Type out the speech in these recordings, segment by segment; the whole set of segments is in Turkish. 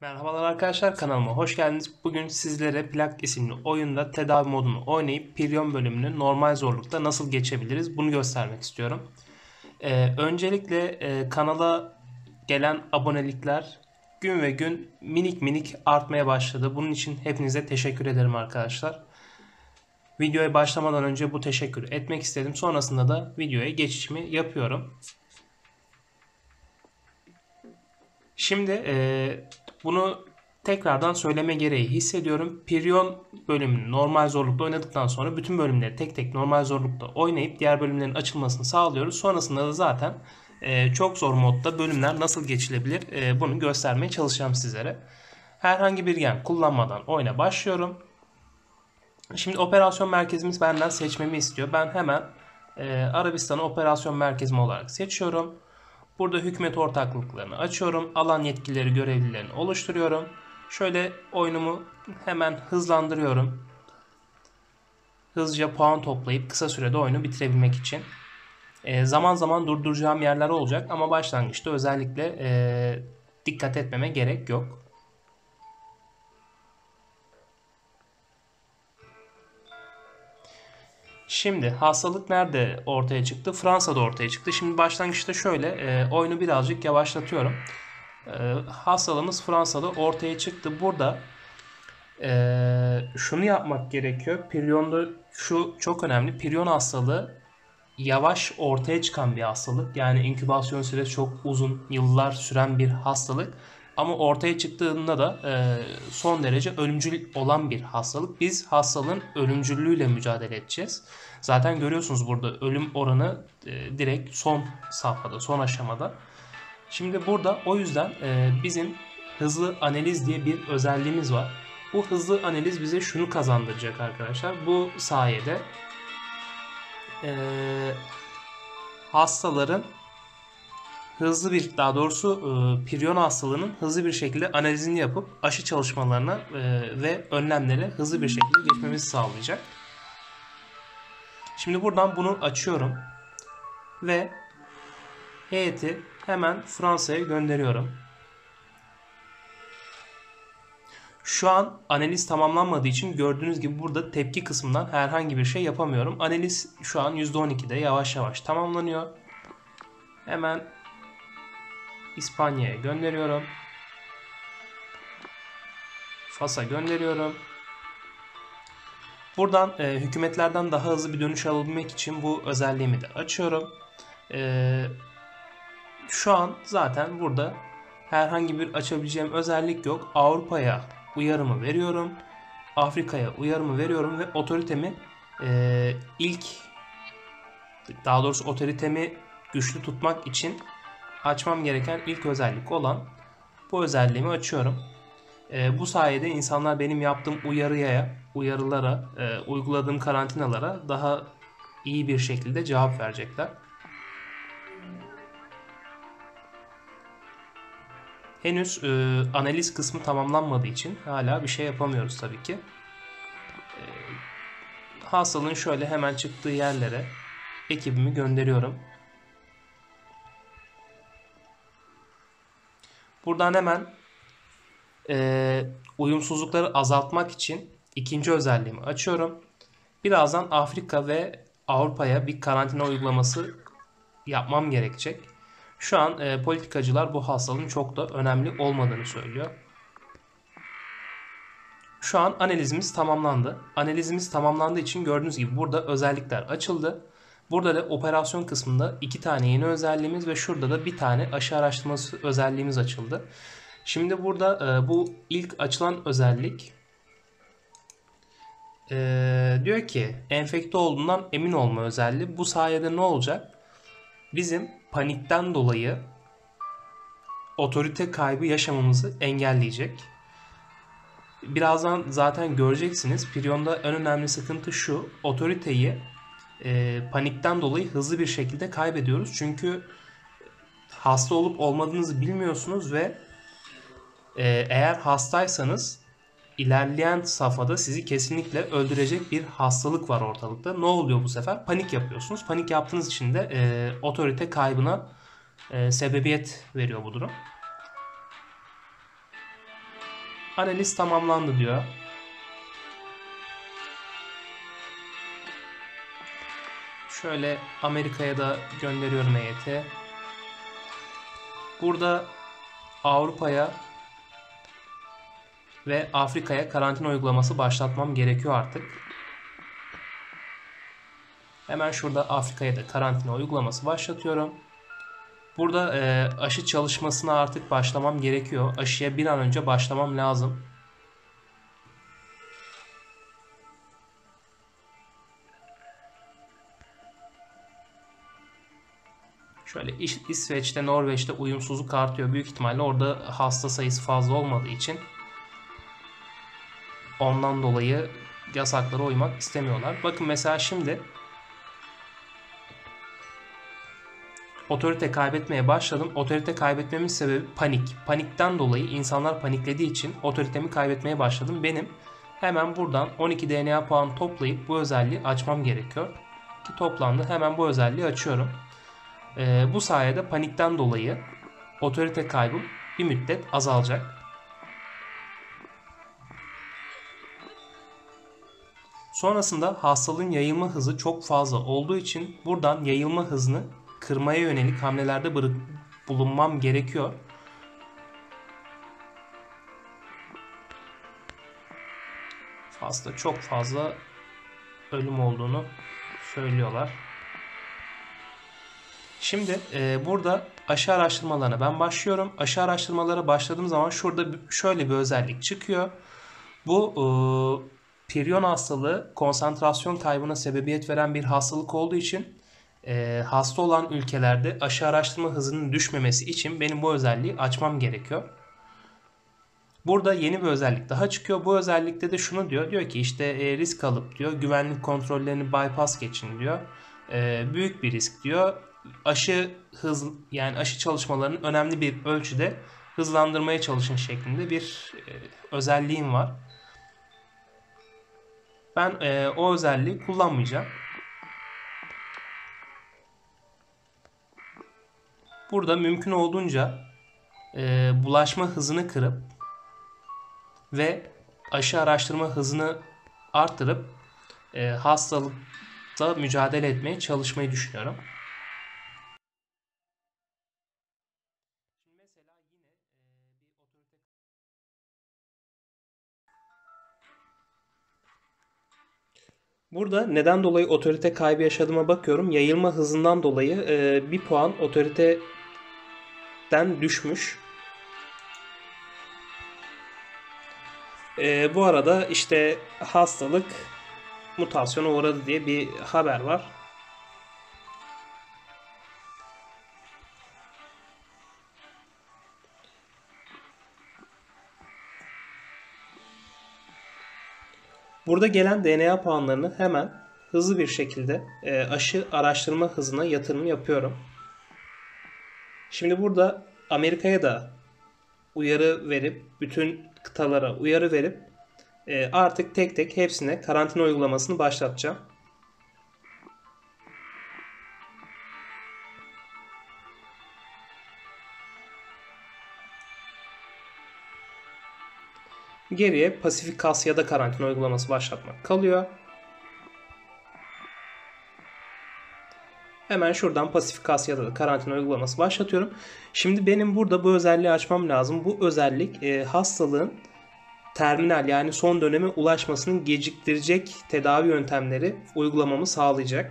Merhabalar arkadaşlar, kanalıma hoş geldiniz. Bugün sizlere Plak isimli oyunda tedavi modunu oynayıp Piryon bölümünü normal zorlukta nasıl geçebiliriz bunu göstermek istiyorum. Öncelikle kanala gelen abonelikler gün ve gün minik minik artmaya başladı. Bunun için hepinize teşekkür ederim arkadaşlar. Videoya başlamadan önce bu teşekkür etmek istedim. Sonrasında da videoya geçişimi yapıyorum. Şimdi bunu tekrardan söyleme gereği hissediyorum. Piryon bölümünü normal zorlukta oynadıktan sonra bütün bölümleri tek tek normal zorlukta oynayıp diğer bölümlerin açılmasını sağlıyoruz. Sonrasında da zaten çok zor modda bölümler nasıl geçilebilir bunu göstermeye çalışacağım sizlere. Herhangi bir gen kullanmadan oyuna başlıyorum. Şimdi operasyon merkezimiz benden seçmemi istiyor. Ben hemen Arabistan'ı operasyon merkezim olarak seçiyorum. Burada hükümet ortaklıklarını açıyorum. Alan yetkileri görevlilerini oluşturuyorum. Şöyle oyunumu hemen hızlandırıyorum. Hızlıca puan toplayıp kısa sürede oyunu bitirebilmek için. Zaman zaman durduracağım yerler olacak ama başlangıçta özellikle dikkat etmeme gerek yok. Şimdi hastalık nerede ortaya çıktı? Fransa'da ortaya çıktı. Şimdi başlangıçta şöyle oyunu birazcık yavaşlatıyorum. Hastalığımız Fransa'da ortaya çıktı. Burada şunu yapmak gerekiyor. Piryonda şu çok önemli. Piryon hastalığı yavaş ortaya çıkan bir hastalık. Yani inkübasyon süresi çok uzun, yıllar süren bir hastalık. Ama ortaya çıktığında da son derece ölümcül olan bir hastalık. Biz hastalığın ölümcüllüğüyle mücadele edeceğiz. Zaten görüyorsunuz burada ölüm oranı direkt son safhada, son aşamada. Şimdi burada o yüzden bizim hızlı analiz diye bir özelliğimiz var. Bu hızlı analiz bize şunu kazandıracak arkadaşlar. Bu sayede hastaların hızlı bir, daha doğrusu piryon hastalığının hızlı bir şekilde analizini yapıp aşı çalışmalarına ve önlemlere hızlı bir şekilde geçmemizi sağlayacak. Şimdi buradan bunu açıyorum ve heyeti hemen Fransa'ya gönderiyorum. Şu an analiz tamamlanmadığı için gördüğünüz gibi burada tepki kısmından herhangi bir şey yapamıyorum. Analiz şu an %12'de yavaş yavaş tamamlanıyor. Hemen İspanya'ya gönderiyorum. Fas'a gönderiyorum. Buradan hükümetlerden daha hızlı bir dönüş alabilmek için bu özelliğimi de açıyorum. Şu an zaten burada herhangi bir açabileceğim özellik yok. Avrupa'ya uyarımı veriyorum. Afrika'ya uyarımı veriyorum ve otoritemi daha doğrusu otoritemi güçlü tutmak için açmam gereken ilk özellik olan bu özelliğimi açıyorum. Bu sayede insanlar benim yaptığım uyarılara, uyguladığım karantinalara daha iyi bir şekilde cevap verecekler. Henüz analiz kısmı tamamlanmadığı için hala bir şey yapamıyoruz tabii ki. Hastalığın şöyle hemen çıktığı yerlere ekibimi gönderiyorum. Buradan hemen uyumsuzlukları azaltmak için ikinci özelliğimi açıyorum. Birazdan Afrika ve Avrupa'ya bir karantina uygulaması yapmam gerekecek. Şu an politikacılar bu hastalığın çok da önemli olmadığını söylüyor. Şu an analizimiz tamamlandı. Analizimiz tamamlandığı için gördüğünüz gibi burada özellikler açıldı. Burada da operasyon kısmında 2 tane yeni özelliğimiz ve şurada da bir tane aşı araştırması özelliğimiz açıldı. Şimdi burada bu ilk açılan özellik diyor ki enfekte olduğundan emin olma özelliği. Bu sayede ne olacak? Bizim panikten dolayı otorite kaybı yaşamamızı engelleyecek. Birazdan zaten göreceksiniz. Piryon'da en önemli sıkıntı şu. Otoriteyi panikten dolayı hızlı bir şekilde kaybediyoruz. Çünkü hasta olup olmadığınızı bilmiyorsunuz ve eğer hastaysanız ilerleyen safhada sizi kesinlikle öldürecek bir hastalık var ortalıkta. Ne oluyor bu sefer? Panik yapıyorsunuz. Panik yaptığınız için de otorite kaybına sebebiyet veriyor bu durum. Analiz tamamlandı diyor. Şöyle Amerika'ya da gönderiyorum EYT. Burada Avrupa'ya ve Afrika'ya karantina uygulaması başlatmam gerekiyor artık. Hemen şurada Afrika'ya da karantina uygulaması başlatıyorum. Burada aşı çalışmasına artık başlamam gerekiyor. Aşıya bir an önce başlamam lazım. Şöyle İsveç'te, Norveç'te uyumsuzluk artıyor. Büyük ihtimalle orada hasta sayısı fazla olmadığı için ondan dolayı yasaklara uymak istemiyorlar. Bakın mesela şimdi otorite kaybetmeye başladım. Otorite kaybetmemin sebebi panik. Panikten dolayı insanlar paniklediği için otoritemi kaybetmeye başladım. Benim hemen buradan 12 DNA puan toplayıp bu özelliği açmam gerekiyor. Ki toplandı. Hemen bu özelliği açıyorum. Bu sayede panikten dolayı otorite kaybım bir müddet azalacak. Sonrasında hastalığın yayılma hızı çok fazla olduğu için buradan yayılma hızını kırmaya yönelik hamlelerde bulunmam gerekiyor. Çok fazla ölüm olduğunu söylüyorlar. Şimdi burada aşı araştırmalarına ben başlıyorum. Aşı araştırmalara başladığım zaman şurada şöyle bir özellik çıkıyor. Bu prion hastalığı konsantrasyon kaybına sebebiyet veren bir hastalık olduğu için hasta olan ülkelerde aşı araştırma hızının düşmemesi için benim bu özelliği açmam gerekiyor. Burada yeni bir özellik daha çıkıyor. Bu özellikte de şunu diyor. Diyor ki işte risk alıp diyor güvenlik kontrollerini bypass geçin diyor. Büyük bir risk diyor. Aşı çalışmalarının önemli bir ölçüde hızlandırmaya çalışın şeklinde bir özelliğim var. Ben o özelliği kullanmayacağım. Burada mümkün olduğunca bulaşma hızını kırıp ve aşı araştırma hızını arttırıp hastalıkla mücadele etmeye çalışmayı düşünüyorum. Burada neden dolayı otorite kaybı yaşadığıma bakıyorum. Yayılma hızından dolayı bir puan otoriteden düşmüş. Bu arada işte hastalık mutasyona uğradı diye bir haber var. Burada gelen DNA puanlarını hemen hızlı bir şekilde aşı araştırma hızına yatırım yapıyorum. Şimdi burada Amerika'ya da uyarı verip bütün kıtalara uyarı verip artık tek tek hepsine karantina uygulamasını başlatacağım. Geriye Pasifik Asya'da karantina uygulaması başlatmak kalıyor. Hemen şuradan Pasifik Asya'da da karantina uygulaması başlatıyorum. Şimdi benim burada bu özelliği açmam lazım. Bu özellik hastalığın terminal yani son döneme ulaşmasını geciktirecek tedavi yöntemleri uygulamamı sağlayacak.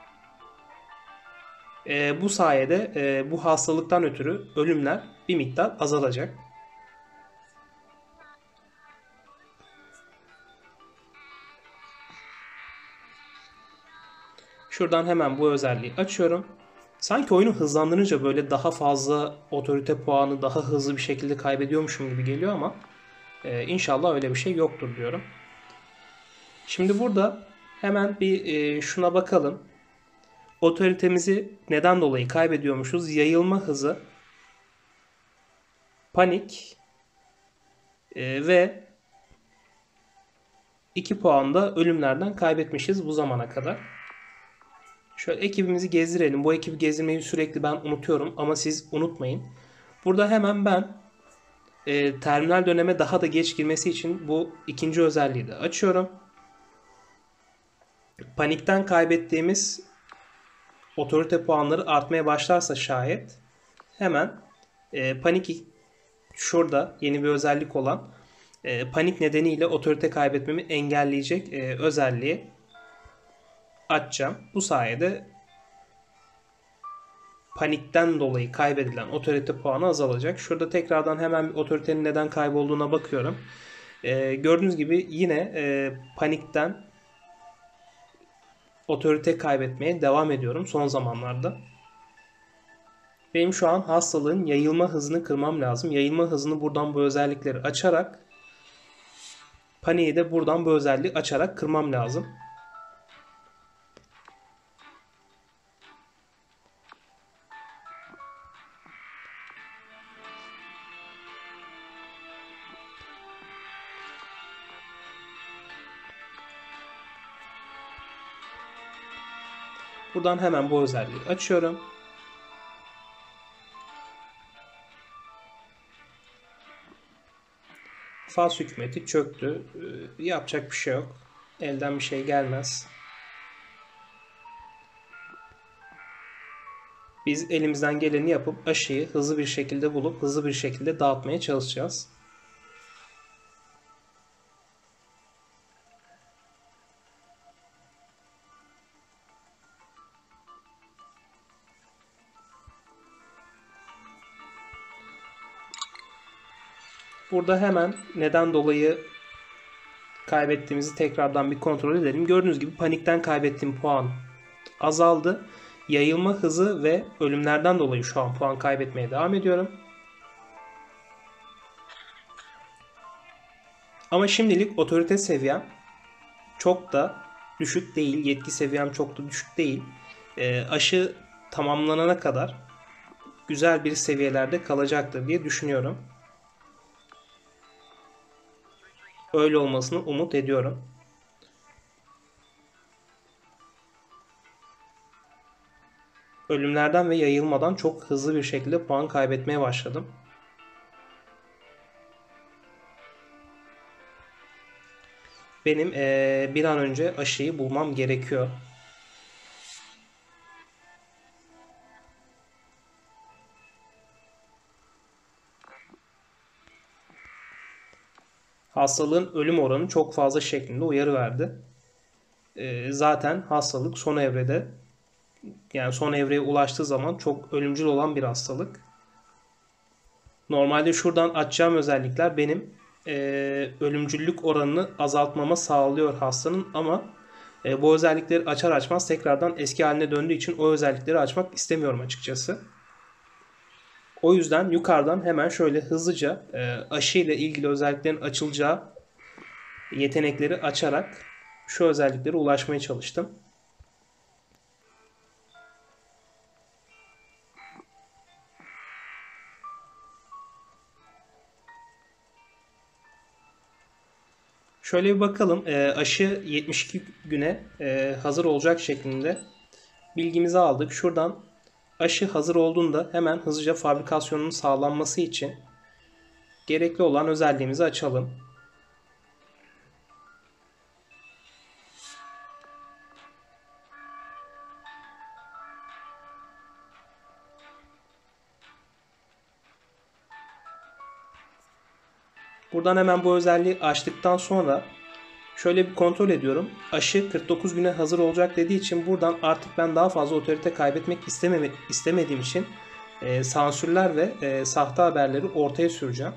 Bu sayede bu hastalıktan ötürü ölümler bir miktar azalacak. Şuradan hemen bu özelliği açıyorum. Sanki oyunu hızlandırınca böyle daha fazla otorite puanı daha hızlı bir şekilde kaybediyormuşum gibi geliyor ama inşallah öyle bir şey yoktur diyorum. Şimdi burada hemen bir şuna bakalım. Otoritemizi neden dolayı kaybediyormuşuz? Yayılma hızı, panik ve 2 puan da ölümlerden kaybetmişiz bu zamana kadar. Şöyle ekibimizi gezdirelim. Bu ekibi gezdirmeyi sürekli ben unutuyorum ama siz unutmayın. Burada hemen ben terminal döneme daha da geç girmesi için bu ikinci özelliği de açıyorum. Panikten kaybettiğimiz otorite puanları artmaya başlarsa şayet hemen panik, şurada yeni bir özellik olan panik nedeniyle otorite kaybetmemi engelleyecek özelliği açacağım. Bu sayede panikten dolayı kaybedilen otorite puanı azalacak. Şurada tekrardan hemen bir otoritenin neden kaybolduğuna bakıyorum. Gördüğünüz gibi yine panikten otorite kaybetmeye devam ediyorum son zamanlarda. Benim şu an hastalığın yayılma hızını kırmam lazım. Yayılma hızını buradan bu özellikleri açarak, paniği de buradan bu özelliği açarak kırmam lazım. Buradan hemen bu özelliği açıyorum. Fas hükümeti çöktü. Yapacak bir şey yok. Elden bir şey gelmez. Biz elimizden geleni yapıp aşıyı hızlı bir şekilde bulup hızlı bir şekilde dağıtmaya çalışacağız. Burada hemen neden dolayı kaybettiğimizi tekrardan bir kontrol edelim. Gördüğünüz gibi panikten kaybettiğim puan azaldı. Yayılma hızı ve ölümlerden dolayı şu an puan kaybetmeye devam ediyorum. Ama şimdilik otorite seviyem çok da düşük değil. Yetki seviyem çok da düşük değil. Aşı tamamlanana kadar güzel bir seviyelerde kalacaktır diye düşünüyorum. Öyle olmasını umut ediyorum. Ölümlerden ve yayılmadan çok hızlı bir şekilde puan kaybetmeye başladım. Benim bir an önce aşıyı bulmam gerekiyor. Hastalığın ölüm oranı çok fazla şeklinde uyarı verdi. Zaten hastalık son evrede, yani son evreye ulaştığı zaman çok ölümcül olan bir hastalık. Normalde şuradan açacağım özellikler benim ölümcüllük oranını azaltmama sağlıyor hastanın, ama bu özellikleri açar açmaz tekrardan eski haline döndüğü için o özellikleri açmak istemiyorum açıkçası. O yüzden yukarıdan hemen şöyle hızlıca aşı ile ilgili özelliklerin açılacağı yetenekleri açarak şu özelliklere ulaşmaya çalıştım. Şöyle bir bakalım. Aşı 72 güne hazır olacak şeklinde bilgimizi aldık. Şuradan aşı hazır olduğunda hemen hızlıca fabrikasyonunun sağlanması için gerekli olan özelliğimizi açalım. Buradan hemen bu özelliği açtıktan sonra şöyle bir kontrol ediyorum. Aşı 49 güne hazır olacak dediği için buradan artık ben daha fazla otorite kaybetmek istemediğim için sansürler ve sahte haberleri ortaya süreceğim.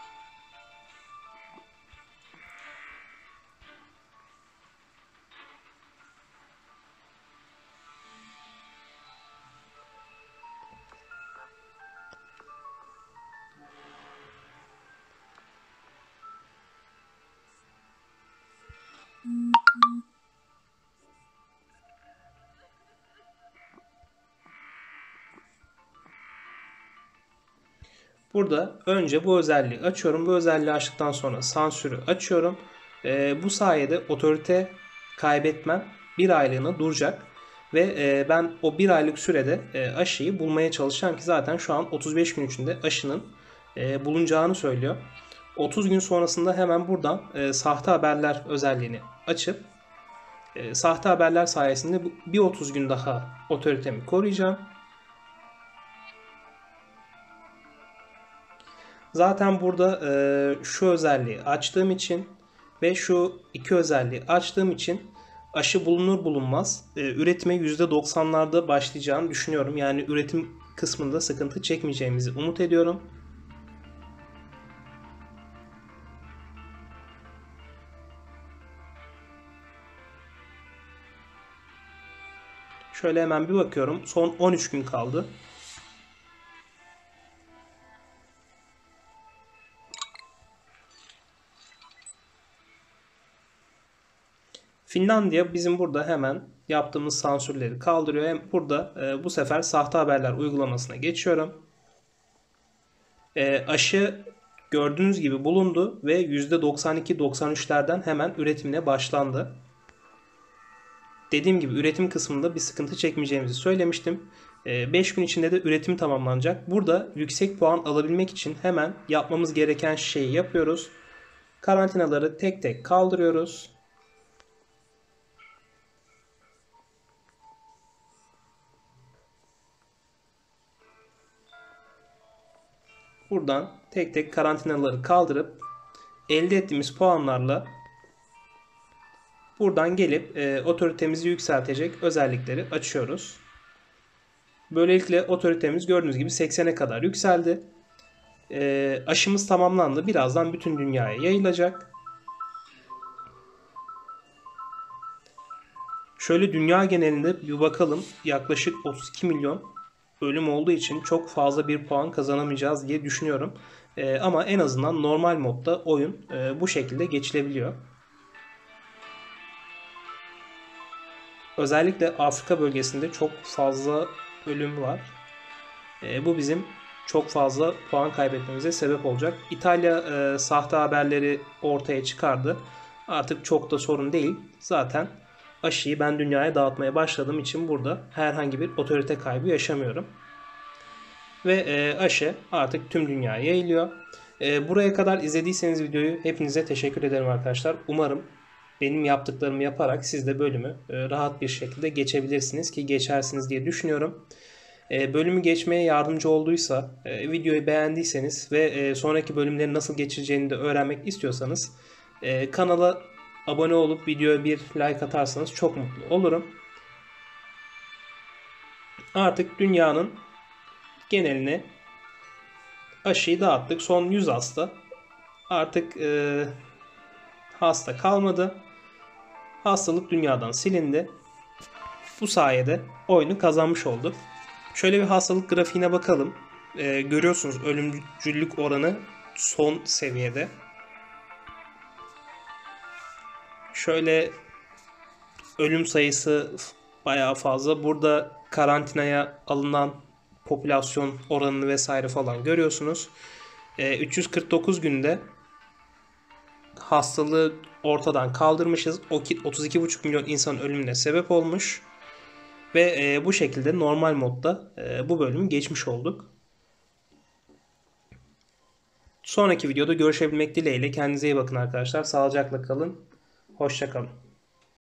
Burada önce bu özelliği açıyorum. Bu özelliği açtıktan sonra sansürü açıyorum. Bu sayede otorite kaybetmem bir aylığına duracak. Ve ben o bir aylık sürede aşıyı bulmaya çalışacağım ki zaten şu an 35 gün içinde aşının bulunacağını söylüyor. 30 gün sonrasında hemen buradan sahte haberler özelliğini açıp sahte haberler sayesinde bir 30 gün daha otoritemi koruyacağım. Zaten burada şu özelliği açtığım için ve şu iki özelliği açtığım için aşı bulunur bulunmaz üretime %90'larda başlayacağını düşünüyorum. Yani üretim kısmında sıkıntı çekmeyeceğimizi umut ediyorum. Şöyle hemen bir bakıyorum. Son 13 gün kaldı. Finlandiya bizim burada hemen yaptığımız sansürleri kaldırıyor. Hem burada bu sefer sahte haberler uygulamasına geçiyorum. Aşı gördüğünüz gibi bulundu ve %92-93'lerden hemen üretimine başlandı. Dediğim gibi üretim kısmında bir sıkıntı çekmeyeceğimizi söylemiştim. 5 gün içinde de üretim tamamlanacak. Burada yüksek puan alabilmek için hemen yapmamız gereken şeyi yapıyoruz. Karantinaları tek tek kaldırıyoruz. Buradan tek tek karantinaları kaldırıp elde ettiğimiz puanlarla buradan gelip otoritemizi yükseltecek özellikleri açıyoruz. Böylelikle otoritemiz gördüğünüz gibi 80'e kadar yükseldi. Aşımız tamamlandı. Birazdan bütün dünyaya yayılacak. Şöyle dünya genelinde bir bakalım. Yaklaşık 32 milyon ölüm olduğu için çok fazla bir puan kazanamayacağız diye düşünüyorum. Ama en azından normal modda oyun bu şekilde geçilebiliyor. Özellikle Afrika bölgesinde çok fazla ölüm var. Bu bizim çok fazla puan kaybetmemize sebep olacak. İtalya sahte haberleri ortaya çıkardı. Artık çok da sorun değil. Zaten aşıyı ben dünyaya dağıtmaya başladığım için burada herhangi bir otorite kaybı yaşamıyorum. Ve aşı artık tüm dünyaya yayılıyor. Buraya kadar izlediyseniz videoyu hepinize teşekkür ederim arkadaşlar. Umarım benim yaptıklarımı yaparak siz de bölümü rahat bir şekilde geçebilirsiniz ki geçersiniz diye düşünüyorum. Bölümü geçmeye yardımcı olduysa, videoyu beğendiyseniz ve sonraki bölümleri nasıl geçeceğini de öğrenmek istiyorsanız kanala abone olup videoya bir like atarsanız çok mutlu olurum. Artık dünyanın geneline aşıyı dağıttık. Son 100 hasta. Artık hasta kalmadı. Hastalık dünyadan silindi. Bu sayede oyunu kazanmış olduk. Şöyle bir hastalık grafiğine bakalım. Görüyorsunuz ölümcüllük oranı son seviyede. Şöyle ölüm sayısı bayağı fazla. Burada karantinaya alınan popülasyon oranını vesaire falan görüyorsunuz. 349 günde hastalığı ortadan kaldırmışız. 32,5 milyon insan ölümüne sebep olmuş. Ve bu şekilde normal modda bu bölümü geçmiş olduk. Sonraki videoda görüşebilmek dileğiyle. Kendinize iyi bakın arkadaşlar. Sağlıcakla kalın. Hoşça kalın.